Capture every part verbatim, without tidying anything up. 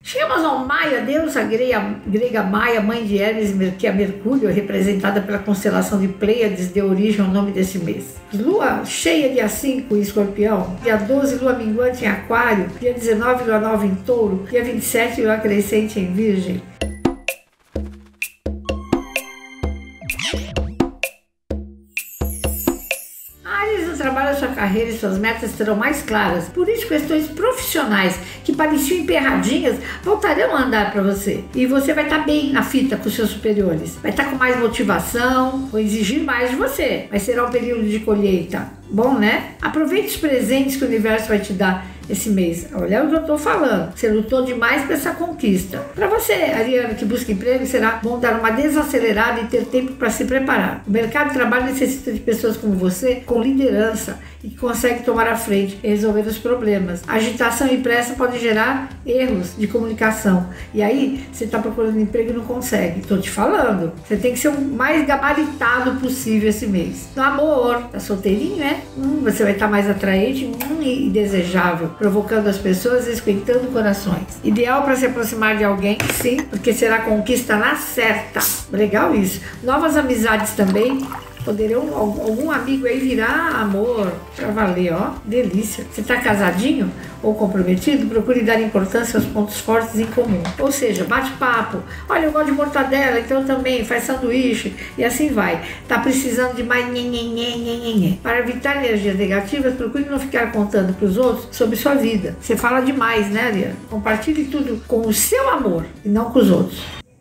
Chegamos ao Maio, a deusa grega, grega Maia, mãe de Hermes, que é Mercúrio, representada pela constelação de Pleiades, deu origem ao nome desse mês. Lua cheia dia cinco em Escorpião, dia doze lua minguante em Aquário, dia dezenove lua nova em Touro, dia vinte e sete lua crescente em Virgem. Trabalho, sua carreira e suas metas serão mais claras. Por isso, questões profissionais que pareciam emperradinhas voltarão a andar para você. E você vai estar bem na fita com seus superiores. Vai estar com mais motivação, vão exigir mais de você. Mas será um período de colheita. Bom, né? Aproveite os presentes que o universo vai te dar esse mês. Olha o que eu estou falando. Você lutou demais para essa conquista. Para você, Ariana, que busca emprego, será bom dar uma desacelerada e ter tempo para se preparar. O mercado de trabalho necessita de pessoas como você, com liderança e que conseguem tomar a frente e resolver os problemas. Agitação e pressa podem gerar erros de comunicação. E aí, você está procurando emprego e não consegue. Estou te falando. Você tem que ser o mais gabaritado possível esse mês. No amor, tá solteirinho, né? Hum, você vai estar mais atraente hum, e desejável, provocando as pessoas e esquentando corações. Ideal para se aproximar de alguém, sim, porque será conquista na certa. Legal isso. Novas amizades também. Poderão, algum amigo aí virar amor pra valer, ó, delícia. Você tá casadinho ou comprometido? Procure dar importância aos pontos fortes em comum. Ou seja, bate papo. Olha, eu gosto de mortadela, então eu também, faz sanduíche e assim vai. Tá precisando de mais nhenhenhenhenhenhen. Para evitar energias negativas, procure não ficar contando pros outros sobre sua vida. Você fala demais, né, Ariana? Compartilhe tudo com o seu amor e não com os outros.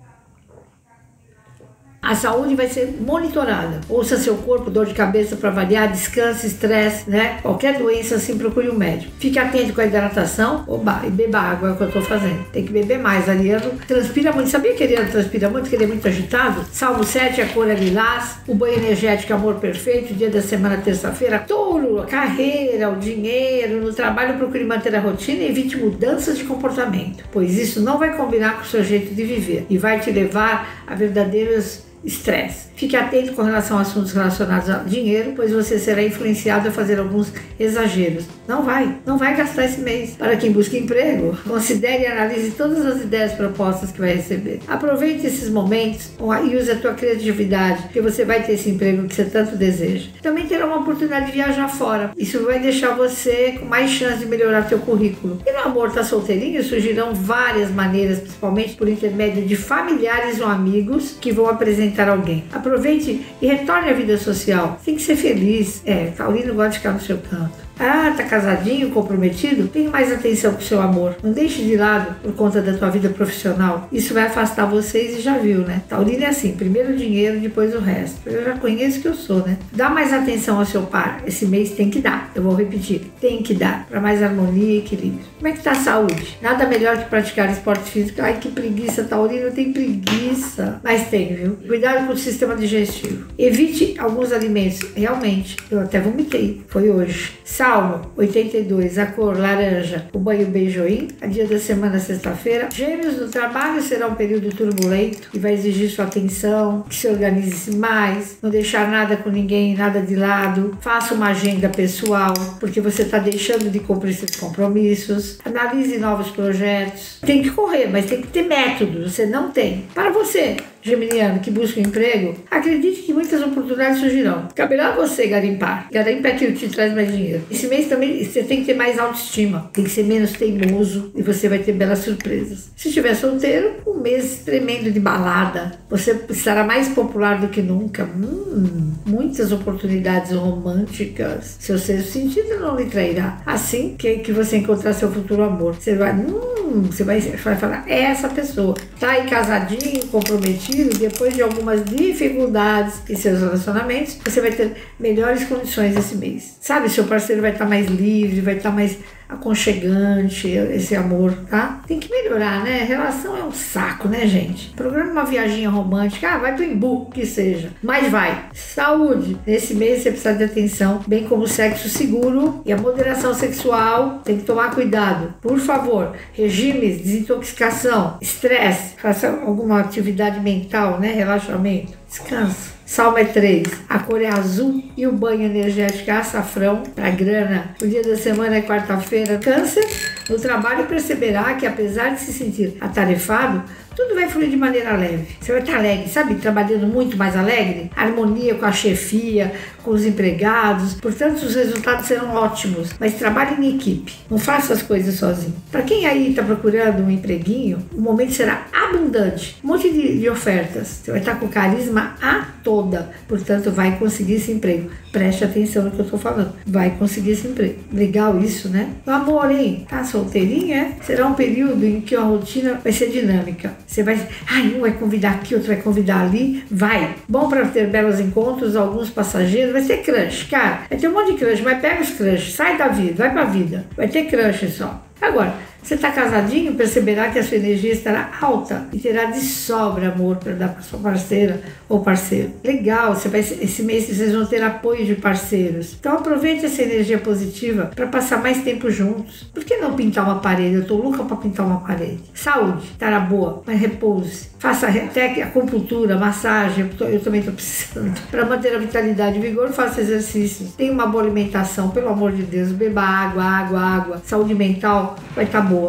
A saúde vai ser monitorada. Ouça seu corpo, dor de cabeça para variar, descanse, estresse, né? Qualquer doença, assim, procure um médico. Fique atento com a hidratação. Oba, e beba água, é o que eu tô fazendo. Tem que beber mais, Ariano. Transpira muito. Sabia que Ariano transpira muito, que ele é muito agitado? Salmo sete, a cor é lilás. O banho energético, amor perfeito. Dia da semana, terça-feira. Touro, a carreira, o dinheiro. No trabalho, procure manter a rotina e evite mudanças de comportamento, pois isso não vai combinar com o seu jeito de viver e vai te levar a verdadeiros estresse. Fique atento com relação a assuntos relacionados ao dinheiro, pois você será influenciado a fazer alguns exageros. Não vai, não vai gastar esse mês. Para quem busca emprego, considere e analise todas as ideias propostas que vai receber. Aproveite esses momentos e use a tua criatividade, porque você vai ter esse emprego que você tanto deseja. Também terá uma oportunidade de viajar fora. Isso vai deixar você com mais chance de melhorar teu currículo. E no amor, tá solteirinho? Surgirão várias maneiras, principalmente por intermédio de familiares ou amigos que vão apresentar alguém. Aproveite e retorne à vida social. Tem que ser feliz. É, Taurino gosta de ficar no seu canto. Ah, tá casadinho, comprometido? Tenha mais atenção com o seu amor. Não deixe de lado por conta da tua vida profissional. Isso vai afastar vocês e já viu, né? Taurino é assim, primeiro o dinheiro, depois o resto. Eu já conheço que eu sou, né? Dá mais atenção ao seu par. Esse mês tem que dar. Eu vou repetir. Tem que dar. Para mais harmonia e equilíbrio. Como é que tá a saúde? Nada melhor que praticar esporte físico. Ai, que preguiça, Taurino tem preguiça. Mas tem, viu? Cuidado com o sistema digestivo. Evite alguns alimentos. Realmente, eu até vomitei. Foi hoje. Salmo oitenta e dois, a cor laranja, o banho beijoim, a dia da semana, sexta-feira. Gêmeos, no trabalho será um período turbulento e vai exigir sua atenção, que se organize mais, não deixar nada com ninguém, nada de lado. Faça uma agenda pessoal, porque você está deixando de cumprir seus compromissos. Analise novos projetos. Tem que correr, mas tem que ter método, você não tem. Para você, geminiano, que busca um emprego, acredite que muitas oportunidades surgirão. Caberá a você garimpar. Garimpa é aquilo que te traz mais dinheiro. Esse mês também você tem que ter mais autoestima, tem que ser menos teimoso e você vai ter belas surpresas. Se estiver solteiro, um mês tremendo de balada. Você estará mais popular do que nunca. Hum, muitas oportunidades românticas. Seu sexto sentido não lhe trairá. Assim que, que você encontrar seu futuro amor, você vai, hum, você vai, vai falar, é essa pessoa. Tá aí casadinho, comprometido. Depois de algumas dificuldades em seus relacionamentos, você vai ter melhores condições esse mês. Sabe, seu parceiro vai estar mais livre, vai estar mais aconchegante, esse amor, tá? Tem que melhorar, né? Relação é um saco, né, gente? Programa uma viaginha romântica, ah, vai pro Embu, que seja. Mas vai. Saúde. Nesse mês você precisa de atenção, bem como sexo seguro e a moderação sexual. Tem que tomar cuidado. Por favor, regimes, desintoxicação, estresse, faça alguma atividade mental, né? Relaxamento. Descansa. Salmo é três, a cor é azul e o banho energético é açafrão para grana. O dia da semana é quarta-feira. Câncer, No trabalho perceberá que, apesar de se sentir atarefado, tudo vai fluir de maneira leve. Você vai estar alegre, sabe? Trabalhando muito mais alegre. Harmonia com a chefia, com os empregados. Portanto, os resultados serão ótimos. Mas trabalhe em equipe. Não faça as coisas sozinho. Para quem aí está procurando um empreguinho, o momento será abundante. Um monte de, de ofertas. Você vai estar com carisma a toda. Portanto, vai conseguir esse emprego. Preste atenção no que eu estou falando. Vai conseguir esse emprego. Legal isso, né? O amor, hein? Tá solteirinha, é? Será um período em que a rotina vai ser dinâmica. Você vai, ai, um vai convidar aqui, outro vai convidar ali. Vai. Bom para ter belos encontros, alguns passageiros. Vai ter crush, cara. Vai ter um monte de crush, mas pega os crush. Sai da vida, vai pra vida. Vai ter crush só. Agora, você está casadinho, perceberá que a sua energia estará alta e terá de sobra amor para dar para sua parceira ou parceiro. Legal, você vai, esse mês vocês vão ter apoio de parceiros. Então aproveite essa energia positiva para passar mais tempo juntos. Por que não pintar uma parede? Eu estou louca para pintar uma parede. Saúde, estará boa, mas repouse. Faça até acupuntura, massagem, eu, tô, eu também estou precisando. Para manter a vitalidade e vigor, faça exercícios. Tenha uma boa alimentação, pelo amor de Deus. Beba água, água, água. Saúde mental vai estar boa.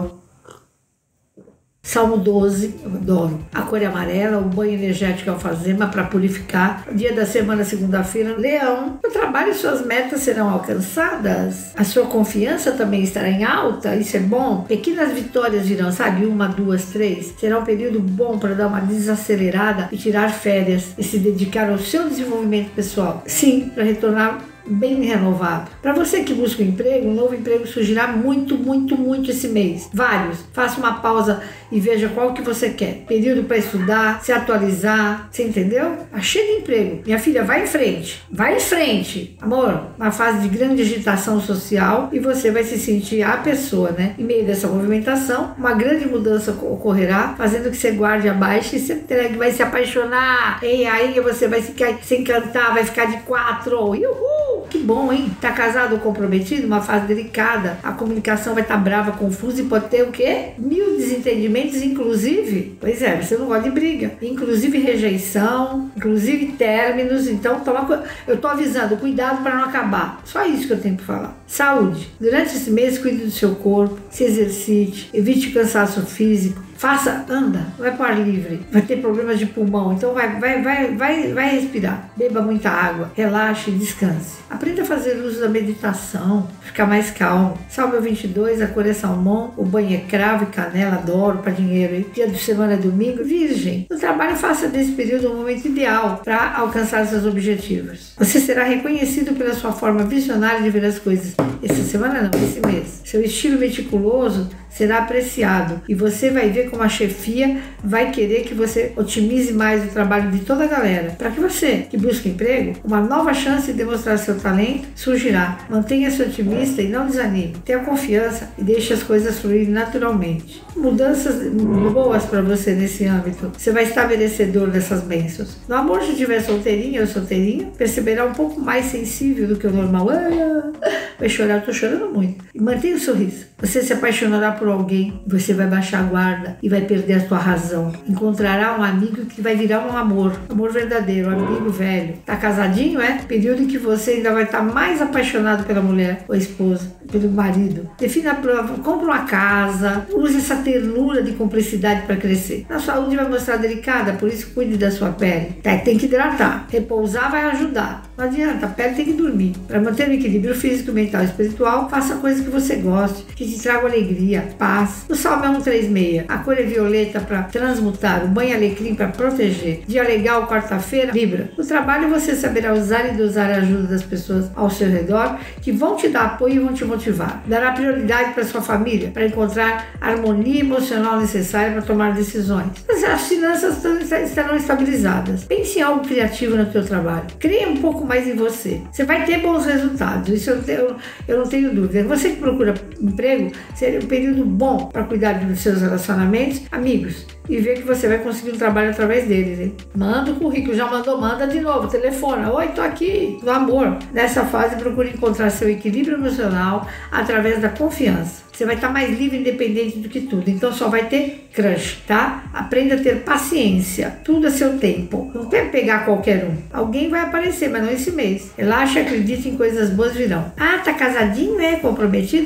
Salmo doze, eu adoro. A cor é amarela, o banho energético alfazema para purificar. Dia da semana, segunda-feira, Leão. O trabalho e suas metas serão alcançadas. A sua confiança também estará em alta, isso é bom. Pequenas vitórias virão, sabe? Uma, duas, três. Será um período bom para dar uma desacelerada e tirar férias e se dedicar ao seu desenvolvimento pessoal. Sim, para retornar bem renovado. Para você que busca um emprego, um novo emprego surgirá muito, muito, muito esse mês. Vários. Faça uma pausa e veja qual que você quer. Período para estudar, se atualizar. Você entendeu? Achei de emprego. Minha filha, vai em frente. Vai em frente. Amor, uma fase de grande agitação social e você vai se sentir a pessoa, né? Em meio dessa movimentação, uma grande mudança ocorrerá, fazendo que você guarde abaixo e você vai se apaixonar. E aí você vai se, se encantar, vai ficar de quatro. Uhul! Que bom, hein? Tá casado ou comprometido? Uma fase delicada. A comunicação vai estar brava, confusa e pode ter o quê? Mil desentendimentos, inclusive. Pois é, você não gosta de briga. Inclusive rejeição, inclusive términos. Então, toma, eu tô avisando, cuidado para não acabar. Só isso que eu tenho para falar. Saúde. Durante esse mês, cuide do seu corpo, se exercite, evite cansaço físico. Faça, anda, vai para o ar livre, vai ter problemas de pulmão, então vai, vai, vai, vai, vai respirar, beba muita água, relaxe e descanse. Aprenda a fazer uso da meditação, ficar mais calmo. Salmo vinte e dois, a cor é salmão, o banho é cravo e canela, adoro para dinheiro, hein? Dia de semana é domingo, virgem. No trabalho, faça desse período um momento ideal para alcançar seus objetivos. Você será reconhecido pela sua forma visionária de ver as coisas. Essa semana não, esse mês. Seu estilo meticuloso será apreciado e você vai ver como a chefia vai querer que você otimize mais o trabalho de toda a galera. Para que você que busca emprego, uma nova chance de demonstrar seu talento surgirá. Mantenha-se otimista e não desanime. Tenha confiança e deixe as coisas fluírem naturalmente. Mudanças boas para você nesse âmbito. Você vai estar merecedor dessas bênçãos. No amor, se estiver solteirinha ou solteirinho, perceberá um pouco mais sensível do que o normal. Ah, vai chorar, eu tô chorando muito. E mantenha o sorriso. Você se apaixonará por alguém, você vai baixar a guarda e vai perder a sua razão. Encontrará um amigo que vai virar um amor, amor verdadeiro, um amigo velho. Tá casadinho, é? Período em que você ainda vai estar mais apaixonado pela mulher ou esposa, pelo marido. Defina a prova, compra uma casa, use essa ternura de cumplicidade para crescer. Na saúde vai mostrar delicada, por isso cuide da sua pele. Tá, tem que hidratar, repousar vai ajudar. Não adianta, a pele tem que dormir. Para manter o equilíbrio físico, mental e espiritual, faça coisas que você goste, que te tragam alegria, paz. O Salmo é cento e trinta e seis. A cor é violeta para transmutar, o banho alecrim para proteger. Dia legal, quarta-feira, Libra. No trabalho você saberá usar e dosar a ajuda das pessoas ao seu redor, que vão te dar apoio e vão te motivar. Dará prioridade para sua família, para encontrar a harmonia emocional necessária para tomar decisões. As finanças estarão estabilizadas. Pense em algo criativo no teu trabalho. Crie um pouco mais em você. Você vai ter bons resultados, isso eu, eu, eu não tenho dúvida. Você que procura emprego, seria um período bom para cuidar dos seus relacionamentos, amigos, e ver que você vai conseguir um trabalho através deles, hein? Manda o currículo, já mandou, manda de novo, telefona, oi, tô aqui, do amor. Nessa fase, procure encontrar seu equilíbrio emocional através da confiança. Você vai estar mais livre e independente do que tudo, então só vai ter crush, tá? Aprenda a ter paciência, tudo a seu tempo. Não quer pegar qualquer um. Alguém vai aparecer, mas não esse mês. Relaxa, acredite em coisas boas virão. Ah, tá casadinho, é? Comprometido?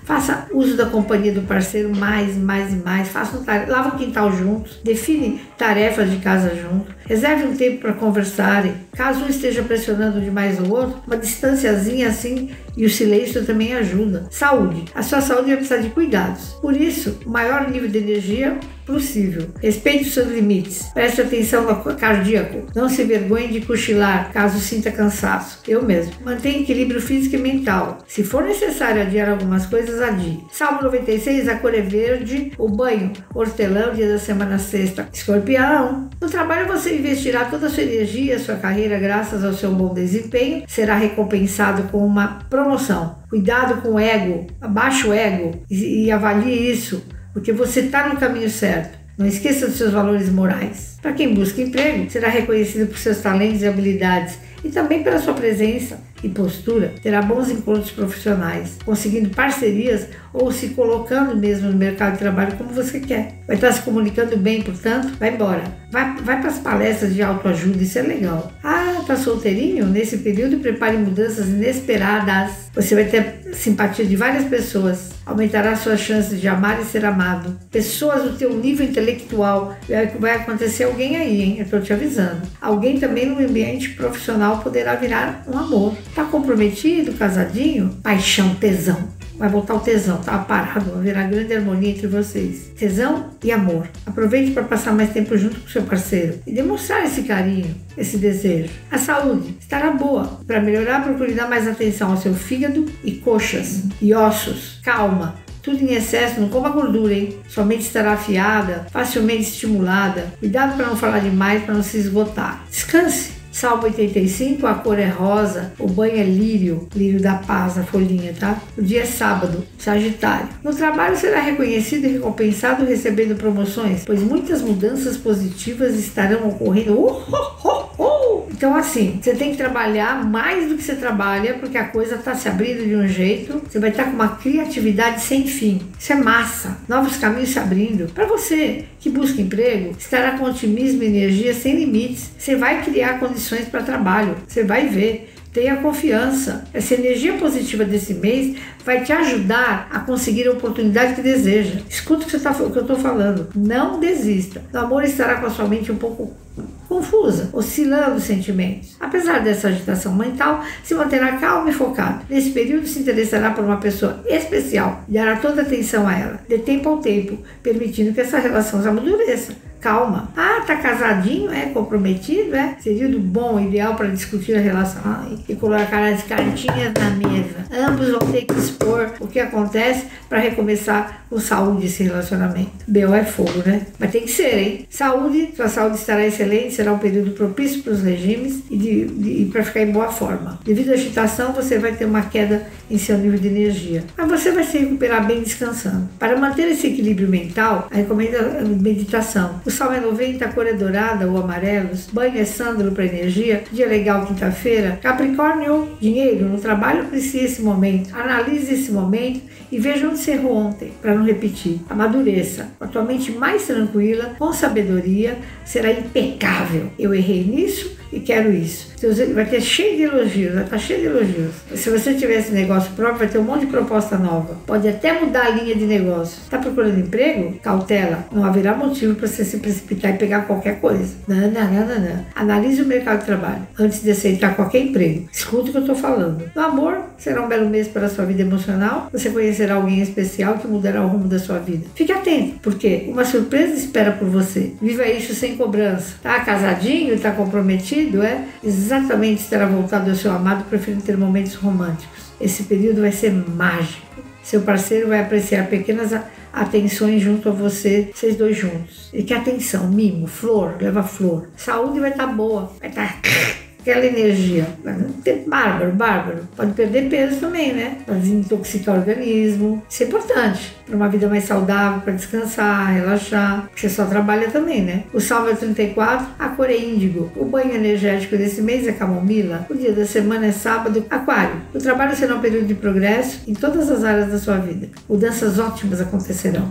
Faça uso da companhia do parceiro mais, mais e mais. Faça um tarefa, lava o quintal juntos. Define tarefas de casa juntos. Reserve um tempo para conversarem. Caso um esteja pressionando demais o outro, uma distanciazinha assim e o silêncio também ajuda. Saúde. A sua saúde vai precisar de cuidados. Por isso, o maior nível de energia possível. Respeite os seus limites. Preste atenção no cardíaco. Não se vergonhe de cochilar caso sinta cansaço. Eu mesmo. Mantenha equilíbrio físico e mental. Se for necessário adiar algumas coisas, adie. Salmo noventa e seis, a cor é verde. O banho, hortelã, dia da semana sexta. Escorpião. No trabalho você investirá toda a sua energia, sua carreira, graças ao seu bom desempenho. Será recompensado com uma promoção. Cuidado com o ego. Abaixe o ego e, e avalie isso. Porque você está no caminho certo. Não esqueça dos seus valores morais. Para quem busca emprego, será reconhecido por seus talentos e habilidades e também pela sua presença e postura. Terá bons encontros profissionais, conseguindo parcerias ou se colocando mesmo no mercado de trabalho como você quer. Vai estar se comunicando bem, portanto, vai embora. Vai, vai para as palestras de autoajuda, isso é legal. Ah, tá solteirinho? Nesse período, prepare mudanças inesperadas. Você vai ter simpatia de várias pessoas. Aumentará suas chances de amar e ser amado. Pessoas do teu nível intelectual. Vai acontecer alguém aí, hein? Eu tô te avisando. Alguém também no ambiente profissional poderá virar um amor. Tá comprometido, casadinho? Paixão, tesão. Vai voltar o tesão, tava parado, vai virar grande harmonia entre vocês. Tesão e amor. Aproveite para passar mais tempo junto com seu parceiro e demonstrar esse carinho, esse desejo. A saúde estará boa. Para melhorar, procure dar mais atenção ao seu fígado e coxas e ossos. Calma. Tudo em excesso, não coma gordura, hein? Sua mente estará afiada, facilmente estimulada. Cuidado para não falar demais, para não se esgotar. Descanse. Salmo oitenta e cinco, a cor é rosa, o banho é lírio, lírio da paz, a folhinha, tá? O dia é sábado, Sagitário. No trabalho será reconhecido e recompensado recebendo promoções, pois muitas mudanças positivas estarão ocorrendo. Uh, uh, uh, uh. Então assim, você tem que trabalhar mais do que você trabalha, porque a coisa está se abrindo de um jeito, você vai estar com uma criatividade sem fim. Isso é massa, novos caminhos se abrindo. Para você que busca emprego, estará com otimismo e energia sem limites, você vai criar condições para trabalho, você vai ver, tenha confiança. Essa energia positiva desse mês vai te ajudar a conseguir a oportunidade que deseja. Escuta o que, você tá, o que eu estou falando, não desista. O amor estará com a sua mente um pouco confusa, oscilando os sentimentos. Apesar dessa agitação mental, se manterá calmo e focado. Nesse período se interessará por uma pessoa especial e dará toda a atenção a ela, de tempo ao tempo, permitindo que essa relação se amadureça. Calma. Ah, tá casadinho? É comprometido? É? Seria bom, ideal para discutir a relação. Ai, e colocar as cartinhas na mesa. Ambos vão ter que expor o que acontece para recomeçar com saúde esse relacionamento. B O é fogo, né? Mas tem que ser, hein? Saúde, sua saúde estará excelente, será um período propício para os regimes e, de, de, e para ficar em boa forma. Devido à agitação, você vai ter uma queda em seu nível de energia. Mas você vai se recuperar bem descansando. Para manter esse equilíbrio mental, eu recomendo a meditação. O Salmo é noventa, a cor é dourada ou amarelos. Banho é sândalo para energia. Dia legal, quinta-feira. Capricórnio, dinheiro. No trabalho, aprecie esse momento. Analise esse momento e veja onde você errou ontem, para não repetir. Amadureça. Com a tua mente mais tranquila, com sabedoria, será impecável. Eu errei nisso e quero isso. Vai ter cheio de elogios, vai estar cheio de elogios. Se você tiver esse negócio próprio, vai ter um monte de proposta nova. Pode até mudar a linha de negócio. Está procurando emprego? Cautela. Não haverá motivo para você se precipitar e pegar qualquer coisa. Não, não, não, não, não. Analise o mercado de trabalho antes de aceitar qualquer emprego. Escuta o que eu estou falando. No amor, será um belo mês para a sua vida emocional. Você conhecerá alguém especial que mudará o rumo da sua vida. Fique atento, porque uma surpresa espera por você. Viva isso sem cobrança. Tá casadinho? Está comprometido? É? Exatamente, estará voltado ao seu amado, preferindo ter momentos românticos. Esse período vai ser mágico. Seu parceiro vai apreciar pequenas atenções junto a você, vocês dois juntos. E que atenção, mimo, flor, leva flor. Saúde vai estar boa, vai estar aquela energia. Bárbaro, bárbaro. Pode perder peso também, né? Para desintoxicar o organismo. Isso é importante para uma vida mais saudável, para descansar, relaxar. Porque você só trabalha também, né? O Salmo é trinta e quatro, a cor é índigo. O banho energético desse mês é camomila. O dia da semana é sábado, aquário. O trabalho será um período de progresso em todas as áreas da sua vida. Mudanças ótimas acontecerão.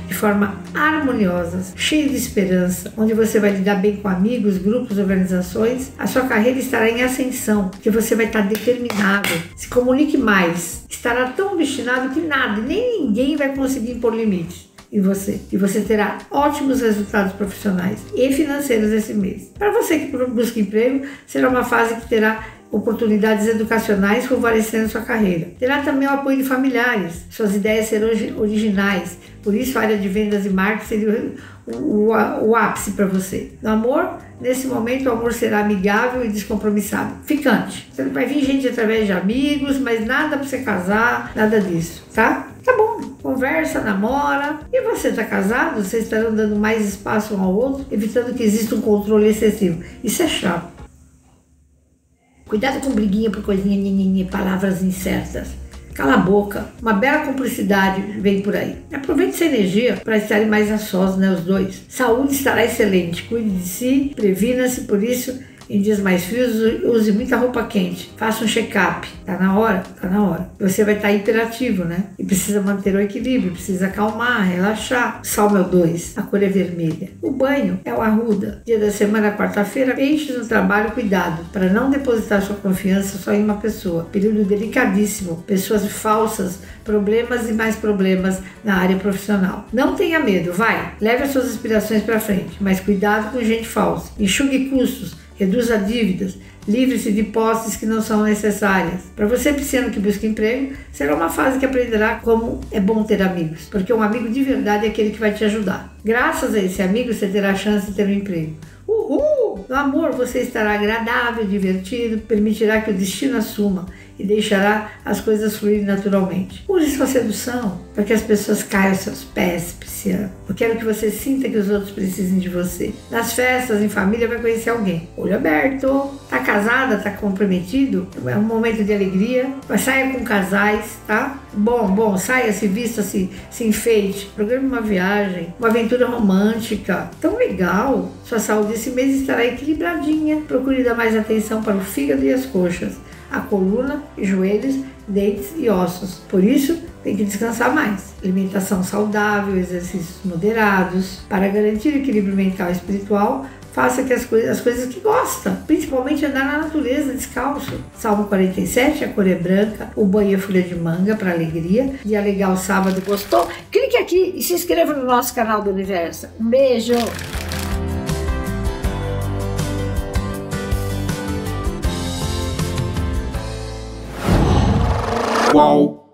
de forma harmoniosa, cheia de esperança, onde você vai lidar bem com amigos, grupos, organizações. A sua carreira estará em ascensão, que você vai estar determinado, se comunique mais, estará tão obstinado que nada, nem ninguém vai conseguir impor limites em você. E você terá ótimos resultados profissionais e financeiros esse mês. Para você que busca emprego, será uma fase que terá oportunidades educacionais fortalecendo sua carreira. Terá também o apoio de familiares, suas ideias serão originais, por isso a área de vendas e marketing seria o, o, o ápice para você. No amor, nesse momento o amor será amigável e descompromissado, ficante. Você vai vir gente através de amigos, mas nada para você casar, nada disso, tá? Tá bom, conversa, namora. E você está casado? Vocês estarão dando mais espaço um ao outro, evitando que exista um controle excessivo. Isso é chato. Cuidado com briguinha por coisinha, nhenhenhê, palavras incertas. Cala a boca. Uma bela cumplicidade vem por aí. Aproveite essa energia para estarem mais a sós, né, os dois. Saúde estará excelente. Cuide de si, previna-se, por isso, em dias mais frios, use muita roupa quente. Faça um check-up. Tá na hora? Tá na hora. Você vai estar hiperativo, né? E precisa manter o equilíbrio, precisa acalmar, relaxar. Salmo é o dois. A cor é vermelha. O banho é o arruda. Dia da semana, quarta-feira, peixes no trabalho, cuidado, para não depositar sua confiança só em uma pessoa. Período delicadíssimo. Pessoas falsas, problemas e mais problemas na área profissional. Não tenha medo, vai. Leve as suas aspirações para frente, mas cuidado com gente falsa. Enxugue custos. Reduza dívidas, livre-se de posses que não são necessárias. Para você, pisciano que busca emprego, será uma fase que aprenderá como é bom ter amigos, porque um amigo de verdade é aquele que vai te ajudar. Graças a esse amigo, você terá a chance de ter um emprego. Uhul! No amor, você estará agradável, divertido, permitirá que o destino assuma e deixará as coisas fluírem naturalmente. Use sua sedução para que as pessoas caiam aos seus pés, pisciano. Eu quero que você sinta que os outros precisem de você. Nas festas, em família, vai conhecer alguém. Olho aberto. Tá casada? Tá comprometido? É um momento de alegria. Mas saia com casais, tá? Bom, bom, saia, se vista, se, se enfeite. Programe uma viagem, uma aventura romântica. Tão legal. Sua saúde esse mês estará equilibradinha. Procure dar mais atenção para o fígado e as coxas, a coluna, joelhos, dentes e ossos. Por isso, tem que descansar mais. Alimentação saudável, exercícios moderados. Para garantir o equilíbrio mental e espiritual, faça que as, coisas, as coisas que gosta, principalmente andar na natureza, descalço. Salmo quarenta e sete, a cor é branca, o banho é folha de manga para alegria. Dia legal sábado, gostou? Clique aqui e se inscreva no nosso canal do Universo. Um beijo! Qual?